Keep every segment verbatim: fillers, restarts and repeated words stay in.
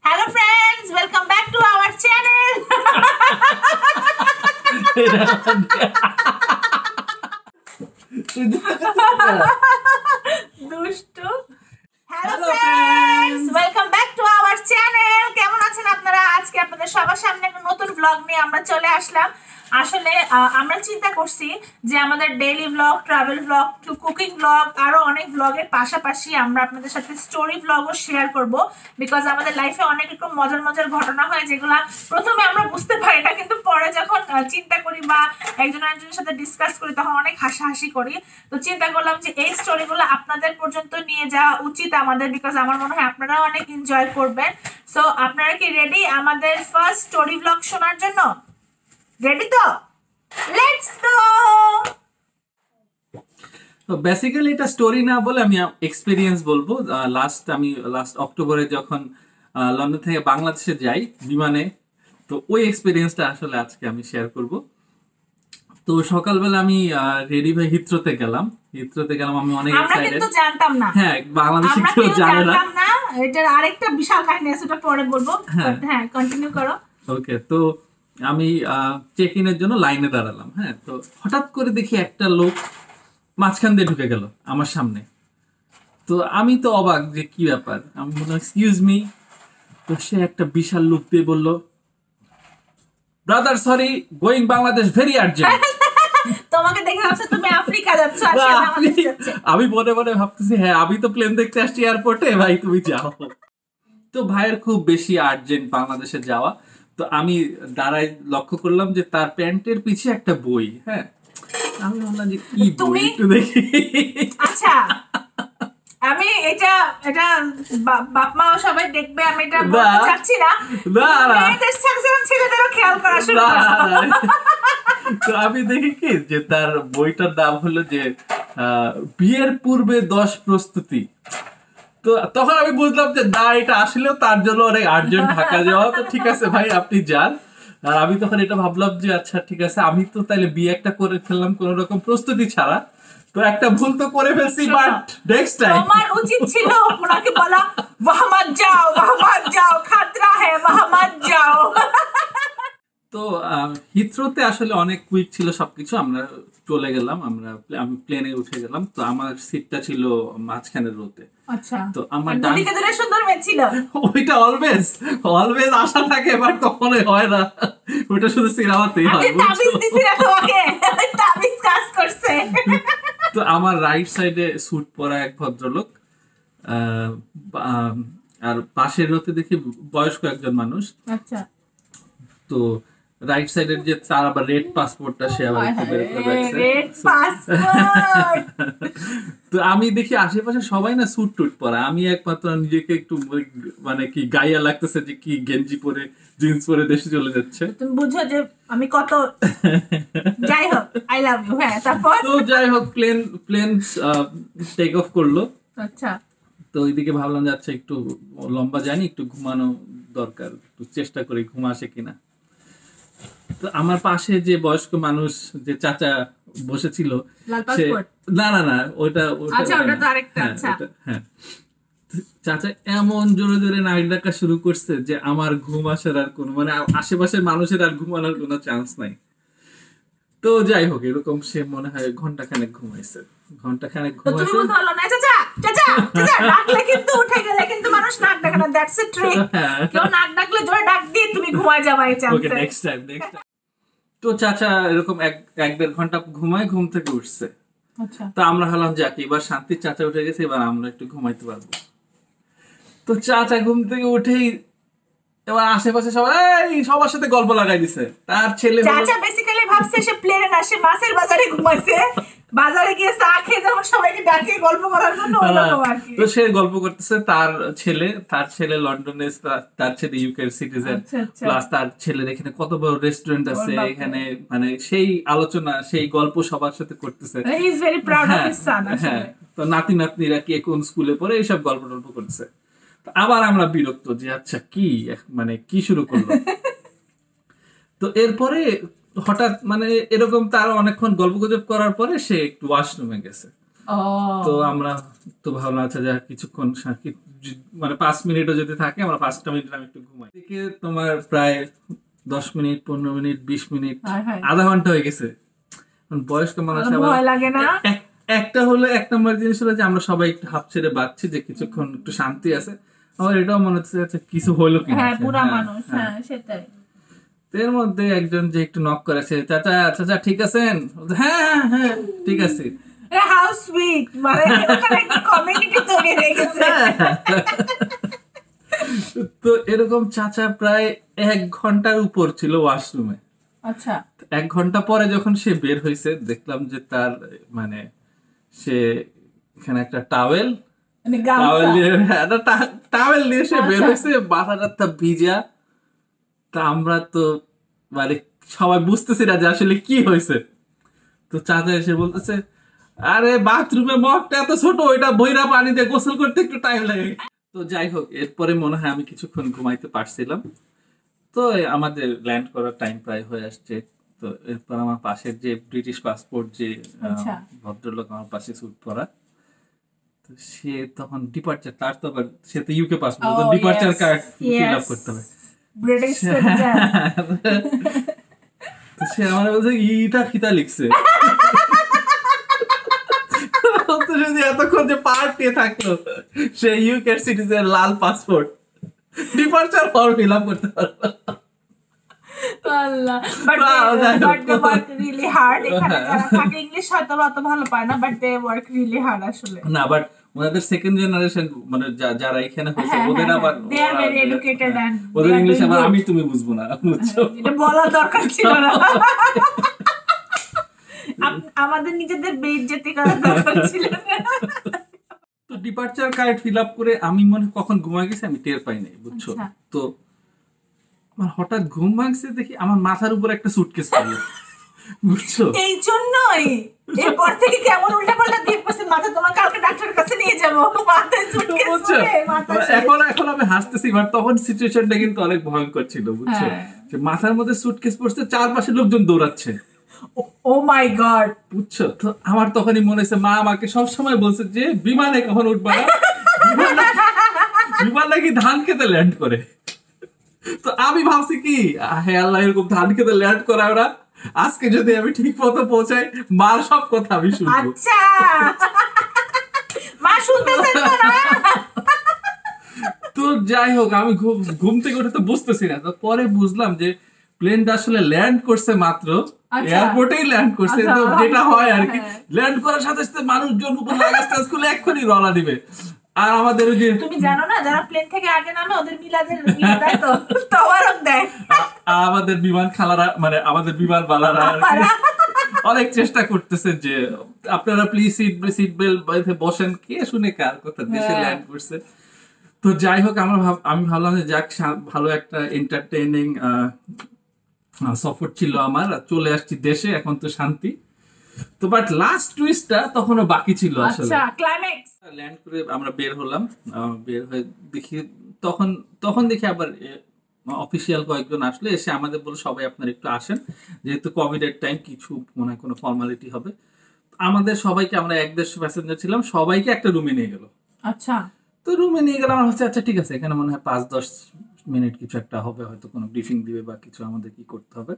Hello friends, welcome back to our channel. Dushtu. Hello friends, welcome back to our channel. কেমন আছেন আপনারা? আজকে আপনাদের সবার সামনে একটা নতুন ব্লগ নিয়ে আমরা চলে আসলাম। আসলে আমরা চিন্তা করছি যে আমাদের daily blog, travel blog, cooking blog আরো অনেক ব্লগের পাশাপাশি আমরা আপনাদের সাথে স্টোরি ব্লগও শেয়ার করব, বিকজ আমাদের লাইফে অনেক রকম মজার মজার ঘটনা হয় যেগুলা প্রথমে আমরা বুঝতে পারি না, কিন্তু পরে যখন চিন্তা করি বা একজন একজনের সাথে ডিসকাস করি তখন অনেক হাসাহাসি করি। তো চিন্তা করলাম যে এই স্টোরিগুলো আপনাদের পর্যন্ত নিয়ে যাওয়া উচিত আমাদের, বিকজ আমার মনে হয় আপনারাও অনেক এনজয় করবেন। সো আপনারা কি রেডি আমাদের ফার্স্ট স্টোরি ব্লগ শোনার জন্য? রেডি তো? Let's go. তো বেসিক্যালি এটা স্টোরি না বলে আমি এক্সপেরিয়েন্স বলবো। লাস্ট আমি লাস্ট অক্টোবরে যখন লন্ডন থেকে বাংলাদেশে যাই বিমানে, তো ওই এক্সপেরিয়েন্সটা আসলে আজকে আমি শেয়ার করব। তো সকালবেলা আমি রেডি হয়ে হিথ্রোতে গেলাম হিথ্রোতে গেলাম আমি অনেক এক্সাইটেড। আমরা কিন্তু জানতাম না, হ্যাঁ বাংলাদেশে কেউ জানে না। এটার আরেকটা বিশাল কাহিনী আছে, ওটা পরে বলবো। হ্যাঁ কন্টিনিউ করো। ওকে, তো আমি চেক ইনের জন্য লাইনে দাঁড়ালাম। হ্যাঁ, তো হঠাৎ করে দেখি একটা লোক মাঝখান দিয়ে ঢুকে গেল আমার সামনে। তো আমি তো অবাক যে কি ব্যাপার, আমি বললাম এক্সকিউজ মি। তো সে একটা বিশাল লুক দিয়ে বলল, brother sorry, going Bangladesh very urgent. তোমাকে দেখে ভাবছে তুমি আফ্রিকা যাচ্ছ আর সে বাংলাদেশ যাচ্ছে। আমি মনে মনে ভাবতেছি হ্যাঁ আমি তো প্লেন দেখতে আসছি এয়ারপোর্টে, ভাই তুমি যাও। তো ভাইয়ের খুব বেশি আর্জেন্ট বাংলাদেশে যাওয়া। তো আমি দাঁড়াই লক্ষ্য করলাম যে তার প্যান্টের পিছে একটা বই। হ্যাঁ, আমি ভাবলাম যে কি বই, একটু দেখি। আচ্ছা, আমি এটা এটা বাপ মাও সবাই দেখবে, আমি এটা বলতে চাচ্ছি না। মেয়েদের সাথে ছেলেদেরও খেয়াল করা শুরু করো। তো আমি দেখি কি যে তার বইটার নাম হলো যে বিয়ের পূর্বে দশ প্রস্তুতি। তো তখন আমি বুঝলাম যে না, এটা আসলেও তার জন্য অনেক আর্জেন্ট ঢাকা যাওয়া। তো ঠিক আছে ভাই, আপনি যান। আর আমি তখন এটা ভাবলাম যে আচ্ছা ঠিক আছে, আমি তো তাইলে বিয়ে একটা করে ফেললাম কোন রকম প্রস্তুতি ছাড়া। তো একটা ভুল তো করে ফেলছি, বাট নেক্সট টাইম আমার উচিত ছিল ওনাকে বলা মোহাম্মদ যাও, মোহাম্মদ যাও, খাতরা হ্যায়, মোহাম্মদ যাও। তো হিথ্রোতে আসলে অনেক কুইক ছিল সবকিছু। আমরা চলে গেলাম, আমরা আমি প্লেনে উঠে গেলাম। তো আমার সিটটা ছিল মাঝখানের রোতে। আচ্ছা, তো আমার ডানদিকে দুটো সুন্দর মেয়ে ছিল। ওইটা অলওয়েজ অলওয়েজ আশা থাকে, বাট কখনোই হয় না। ওটা শুধু সিনেমাতেই হয়। তাবিজ দিছি না তোমাকে, তাবিজ কাজ করছে। তো আমার রাইট সাইডে স্যুট পরা এক ভদ্রলোক, আর পাশের রোতে দেখি বয়স্ক একজন মানুষ। আচ্ছা, তো রাইট সাইডের যে তার আবার রেড পাসপোর্টটা সে আবার একটু বের করে রাখছে। তো আমি দেখি আশেপাশে সবাই না স্যুট টুট পরা, আমি একমাত্র নিজেকে একটু মানে কি গাইয়া লাগতেছে যে কি গেঞ্জি পরে জিন্স পরে দেশে চলে যাচ্ছে। তুমি বুঝো যে আমি কত। যাই হোক, আই লাভ ইউ। হ্যাঁ, তারপর তো যাই হোক, প্লেন প্লেন টেক অফ করলো। আচ্ছা, তো ওইদিকে ভাবলাম যে আচ্ছা একটু লম্বা যায়নি, একটু ঘুমানো দরকার, একটু চেষ্টা করি ঘুম আসে কিনা। তো আমার পাশে যে বয়স্ক মানুষ, যে চাচা বসেছিল, না না না ওইটা হ্যাঁ, চাচা এমন জোরে জোরে নাক ডাকা শুরু করছে যে আমার ঘুম আসার আর কোনো মানে আশেপাশের মানুষের আর ঘুমানোর কোনো চান্স নাই। তো যাই হোক, এরকম সে মনে হয় ঘন্টা খানেক ঘুমাইছে ঘন্টা খানেক ঘুমাইছে তো চাচা এরকম এক এক দেড় ঘন্টা ঘুমায়, ঘুম থেকে উঠছে। তো আমরা হলাম যাক এবার শান্তির চাচা উঠে গেছে, এবার আমরা একটু ঘুমাইতে পারবো। তো চাচা ঘুম থেকে উঠেই এবার আশেপাশে সবাই সবার সাথে গল্প লাগাই দিছে। তার ছেলে চাচা বেসিক্যালি ভাবছে সে প্লেনে না, সে মাছের বাজারে ঘুমাইছে, বাজারে গিয়ে চা খেয়ে যখন সবাইকে ডাকে গল্প করার জন্য ওরকম আর কি। তো সে গল্প করতেছে, তার ছেলে তার ছেলে লন্ডনে, তার ছেলে ইউকে সিটিজেন, প্লাস তার ছেলের এখানে কত বড় রেস্টুরেন্ট আছে এখানে, মানে সেই আলোচনা সেই গল্প সবার সাথে করতেছে। He is very proud of his son. হ্যাঁ, তো নাতি নাতনিরা কে কোন স্কুলে পড়ে এইসব গল্প টল্প করছে। আবার আমরা বিরক্ত যে আচ্ছা কি মানে কি শুরু করলো। তো এরপরে হঠাৎ মানে এরকম তার অনেকক্ষণ গল্প গুজব করার পরে সে একটু ওয়াশরুমে গেছে। ও তো আমরা তো ভাবলাম আচ্ছা যা কিছুক্ষণ সা- কি- জি- মানে পাঁচ মিনিটও যদি থাকে আমরা পাঁচটা মিনিট আমি একটু ঘুমাই এদিকে তোমার প্রায় দশ মিনিট পনেরো মিনিট বিশ মিনিট হায় হায়। আধা ঘন্টা হয়ে গেছে। এখন বয়স্ক মানুষ আর আবার ভয় লাগে না? এক- একটা হলো এক নম্বর জিনিস হলো যে আমরা সবাই একটু হাফ ছেড়ে বাঁচছি যে কিছুক্ষণ একটু শান্তি আছে। আমার এটাও মনে হচ্ছে আচ্ছা কিছু হইলো কি হ্যাঁ বুড়া মানুষ, হ্যাঁ সেটাই। এর মধ্যে একজন যে একটু নক করেছে, চাচা চাচা ঠিক আছেন? বলছে, হ্যাঁ হ্যাঁ হ্যাঁ ঠিক আছে। হাউ সুইট, মানে ওখানে একটা কমিউনিটি তৈরি হয়ে গেছে। তো এরকম চাচা প্রায় এক ঘন্টার উপর ছিল ওয়াশরুমে। আচ্ছা এক ঘন্টা পরে যখন সে বের হয়েছে দেখলাম যে তার মানে সে এখানে একটা টাওয়েল মানে টাওয়েল গামছা। নিয়ে একটা টা- টাওয়েল নিয়ে সে বের আচ্ছা। হয়েছে, মাথাটা তা ভিজা। তা আমরা তো মানে সবাই বুঝতেছি না যে আসলে কি হয়েছে। তো চাচা এসে বলতেছে আরে বাথরুমে মগটা এত ছোট, ওইটা বইরা পানি দিয়ে গোসল করতে একটু টাইম লাগে। তো যাই হোক এরপরে মনে হয় আমি কিছুক্ষণ ঘুমাইতে পারছিলাম। তো এই আমাদের ল্যান্ড করার টাইম প্রায় হয়ে আসছে। তো এরপর আমার পাশের যে ব্রিটিশ পাসপোর্ট যে আহ, আচ্ছা। ভদ্রলোক আমার পাশে স্যুট পরা, তো সে তখন ডিপার্চার, তার তো আবার সে তো ইউকে পাসপোর্ট, তো Oh, departure yes, card fill up yes. করতে হবে। British citizen. তো সে আমার বলছে ইটা খিতা লিখছে। তো সে যে এতক্ষণ যে পার্ট নিয়ে থাকলো সে ইউকে সিটিজেন লাল passport departure form fill up করতে পারলো। আল্লাহ, বাট Wow, যাই হোক। But they work really hard. এখানে হ্যাঁ। যারা থাকে ইংলিশ হয়তো বা অত ভালো পায় না, but they work really hard আসলে। না বাট ওনাদের সেকেন্ড জেনারেশন মানে যা- যারা এখানে হয়েছে হ্যাঁ, ওদের হ্যাঁ, আবার হ্যাঁ। They are ওরা- very educated হ্যাঁ, and ওদের they are ইংলিশ doing আবার good. আমি তুমি বুঝবো না, বুঝছো? এটা বলা দরকার ছিল না। আপ- আমাদের নিজেদের বেইজ্জতি করার দরকার ছিল না। তো ডিপার্চার কার্ড ফিল আপ করে আমি মনে হয় কখন ঘুমাই গেছি আমি টের পাই নাই, বুঝছো? আচ্ছা। তো আমার হঠাৎ ঘুম ভাঙছে, দেখি আমার মাথার উপর একটা সুটকেস পড়লো, বুঝছো? এই জন্যই এরপর থেকে কেমন উল্টা পাল্টা দিয়ে পড়ছে মাথা, তোমার কালকে ডাক্তারের কাছে নিয়ে যাবো। মাথায় সুটকেস বুঝছো? পরে, মাথায় এখন এখন আমি হাসতেছি, বাট তখন সিচুয়েশনটা কিন্তু অনেক ভয়ঙ্কর ছিল, বুঝছো? হ্যাঁ। যে মাথার মধ্যে সুটকেস পড়ছে, চারপাশে লোকজন দৌড়াচ্ছে, ও মাই গড। বুঝছো? তো আমার তখনই মনে হয়েছে মা আমাকে সবসময় বলছে যে বিমানে কখন উঠবা না, বিমান নাকি- বিমান নাকি ধান খেতে ল্যান্ড করে। তো আমি ভাবছি কি হে আল্লাহ, এরকম ধান খেতে ল্যান্ড করা ওরা, আজকে যদি আমি ঠিক মতো পৌঁছাই মার সব কথা আমি শুনবো। আচ্ছা, মা শুনতেছেন তো না? তো যাই হোক আমি ঘুম ঘুম থেকে উঠে তো বুঝতেছি না, তো পরে বুঝলাম যে প্লেনটা আসলে ল্যান্ড করছে মাত্র, আচ্ছা। এয়ারপোর্টেই ল্যান্ড করছে। আচ্ছা, তো যেটা হয় আর কি, হ্যাঁ। ল্যান্ড করার সাথে সাথে মানুষজন উপর লাগাজ টাজ খুলে এক্ষুনি রওনা দিবে। আর আমাদের ওই যে তুমি জানো না যারা প্লেন থেকে আগে নামে ওদের মিলাদের ইয়ে দেয় তো, তওয়ারক দেয়। আ- আমাদের বিমান খালারা মানে আমাদের বিমান বালারা আর কি আপারা। অনেক চেষ্টা করতেছে যে আপনারা প্লিজ সিট সিট বেল্ট বেঁধে বসেন, কে শুনে কার কথা, দেশে হ্যাঁ। ল্যান্ড করছে। তো যাই হোক আমার ভাব- আমি ভাবলাম যে যাক সা- ভালো একটা এন্টারটেইনিং সফর ছিল আমার, চলে আসছি দেশে, এখন তো শান্তি। তো বাট লাস্ট টুইস্টটা তখনও বাকি ছিল আসলে। আচ্ছা, ক্লাইম্যাক্স। ল্যান্ড করে আমরা বের হলাম, আহ, বের হয়ে দেখি তখন তখন দেখি আবার অফিসিয়াল কয়েকজন আসলে, এসে আমাদের বলে সবাই আপনারা একটু আসেন, যেহেতু কোভিড এর টাইম কিছু মনে হয় কোনো ফর্মালিটি হবে। আমাদের সবাইকে, আমরা এক দেড়শো প্যাসেঞ্জার ছিলাম, সবাইকে একটা রুমে নিয়ে গেল। আচ্ছা, তো রুমে নিয়ে গেলাম, আমার হচ্ছে আচ্ছা ঠিক আছে, এখানে মনে হয় পাঁচ দশ মিনিট কিছু একটা হবে, হয়তো কোনো ব্রিফিং দিবে বা কিছু আমাদের কি করতে হবে।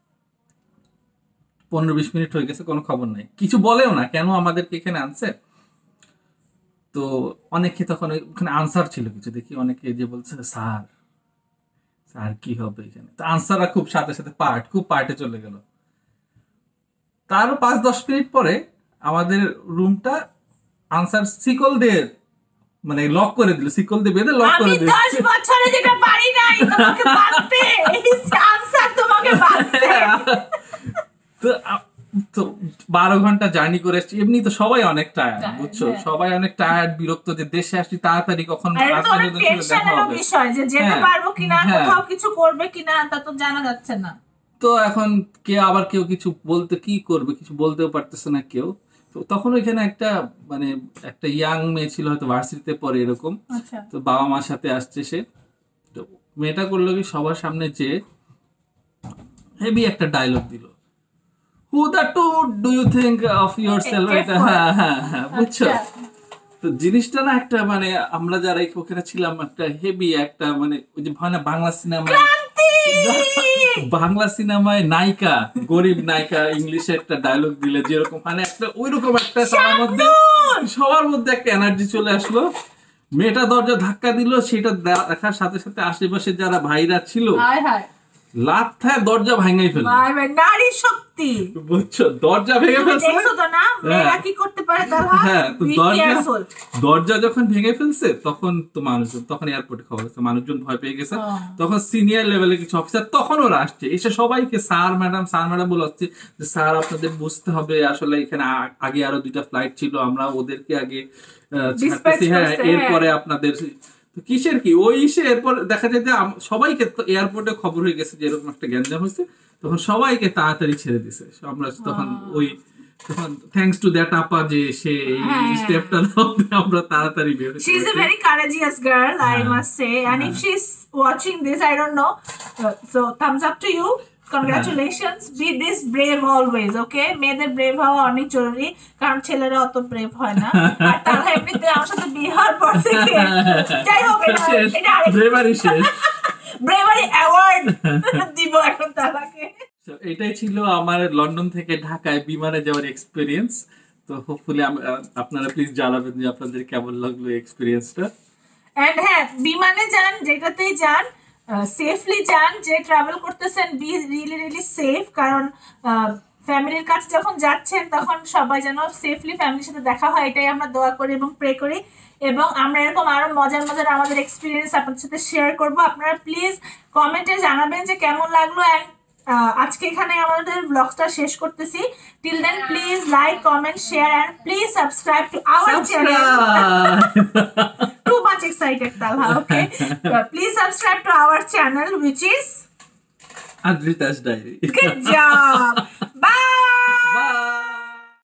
পনেরো বিশ মিনিট হয়ে গেছে, কোনো খবর নাই, কিছু বলেও না কেন আমাদেরকে এখানে আনছে। তো অনেকে তখন ওখানে আনসার ছিল কিছু, দেখি অনেকে যে বলছে স্যার স্যার কি হবে এখানে, তো আনসাররা খুব সাথে সাথে পার্ট খুব পার্টে চলে গেল। তারও পাঁচ দশ মিনিট পরে আমাদের রুমটা আনসার শিকল দিয়ে মানে লক করে দিল, শিকল দিয়ে বেঁধে লক আমি করে দিল। দশ বছরে যেটা পারি নাই তোমাকে বাঁধতে, এই আনসার তোমাকে বাঁধতে। তো আ- তো বারো ঘন্টা জার্নি করে এসেছি, এমনি তো সবাই অনেক টায়ার্ড, Tired, বুঝছো? হ্যাঁ। সবাই অনেক টায়ার্ড, বিরক্ত যে দেশে আসছি তাড়াতাড়ি কখন আর এটা তো রাস্তায় অনেক যদি দেখা টেনশনেরও হবে। বিষয় যে যেতে হ্যাঁ, পারবো কিনা, হ্যাঁ। কোথাও কিছু করবে কিনা তা তো জানা যাচ্ছে না। তো এখন কে আবার কেউ কিছু বলতে কি করবে, কিছু বলতেও পারতেছে না কেউ। তো তখন ওইখানে একটা মানে একটা ইয়াং মেয়ে ছিল, হয়তো ভার্সিটিতে পড়ে এরকম, আচ্ছা, তো বাবা মার সাথে আসছে সে। তো মেয়েটা করলো কি সবার সামনে যে হেভি একটা ডায়লগ দিল, who the two do you think of yourself? এ- এটা এ- হ্যাঁ হ্যাঁ হ্যাঁ বুঝছো? আচ্ছা। তো জিনিসটা না একটা মানে আমরা যারা এই- ওখানে ছিলাম একটা হেভি একটা মানে ওই যে হয় না বাংলা সিনেমা ক্রান্তি! বাংলা সিনেমায় নায়িকা গরিব নায়িকা ইংলিশে একটা ডায়লগ দিলে যেরকম মানে একটা ওইরকম একটা সবার মধ্যে সবার মধ্যে একটা এনার্জি চলে আসলো। মেয়েটা দরজা ধাক্কা দিল, সেটা দেখার সাথে সাথে আশেপাশে যারা ভাইরা ছিল হায় হায় লাথায় দরজা ভাঙাই ফেললো। ভাই ভাই নারী শক্তি বুঝছো, দরজা ভেঙে তুমি ফেলছে। দেখছো তো না মেয়েরা কি করতে পারে তাহলে হ্যাঁ, তো Be দরজা careful. দরজা যখন ভেঙে ফেলছে তখন তো মানুষজন তখন এয়ারপোর্টে খবর হচ্ছে, মানুষজন ভয় পেয়ে গেছে। ও। তখন সিনিয়র লেভেলে কিছু অফিসার তখন ওরা আসছে, এসে সবাইকে স্যার ম্যাডাম স্যার ম্যাডাম বলে হচ্ছে যে স্যার আপনাদের বুঝতে হবে আসলে এখানে আ- আগে আরো দুইটা ফ্লাইট ছিল, আমরা ওদেরকে আগে আহ, ছাড়তেছি, হ্যাঁ করছে, এরপরে আপনাদের তো কিসের কি ওই ইসে এরপর দেখা যায় যে আম- সবাইকে তো এয়ারপোর্টে খবর হয়ে গেছে যে এরকম একটা গ্যাঞ্জাম হয়েছে, তখন সবাইকে তাড়াতাড়ি ছেড়ে দিছে। আমরা তখন ওই তখন থ্যাঙ্কস টু দ্যাট আপা যে সে এই হ্যাঁ। স্টেপটা আমরা তাড়াতাড়ি বের হতে She is a পেরেছি। very courageous girl, I Yeah. must say. And if she's watching this, I don't know. Uh, so thumbs up to you. Congratulations. Be this brave always, okay? মেয়েদের ব্রেভ হওয়া অনেক জরুরি, কারণ ছেলেরা অত brave হয় না। আর তারা এমনিতে আমার সাথে বিয়ে হওয়ার পর থেকে যাই হোক এটা শেষ, এটা আরেক bravery শেষ। ব্রেভারি অ্যাওয়ার্ড দিব এখন তারাকে। So, এটাই ছিল আমার লন্ডন থেকে ঢাকায় বিমানে যাওয়ার এক্সপিরিয়েন্স। তো হোপফুলি আপনারা প্লিজ জানাবেন যে আপনাদের কেমন লাগলো এক্সপিরিয়েন্সটা। এন্ড হ্যাঁ, বিমানে যান, যেটাতেই যান সেফলি যান, যে ট্রাভেল করতেছেন বি রিয়েলি রিয়েলি সেফ, কারণ ফ্যামিলির কাছে যখন যাচ্ছেন তখন সবাই যেন সেফলি ফ্যামিলির সাথে দেখা হয়, এটাই আমরা দোয়া করি এবং প্রে করি। এবং আমরা এরকম আরো মজার মজার আমাদের এক্সপিরিয়েন্স আপনাদের সাথে শেয়ার করব। আপনারা প্লিজ কমেন্টে জানাবেন যে কেমন লাগলো। অ্যান্ড আজকে এখানে আমাদের ব্লগটা শেষ করতেছি। Till then please like comment share and please subscribe to our channel. Too much excited, Talha. Okay, uh, please subscribe to our channel, which is Adrita's Diary. good job.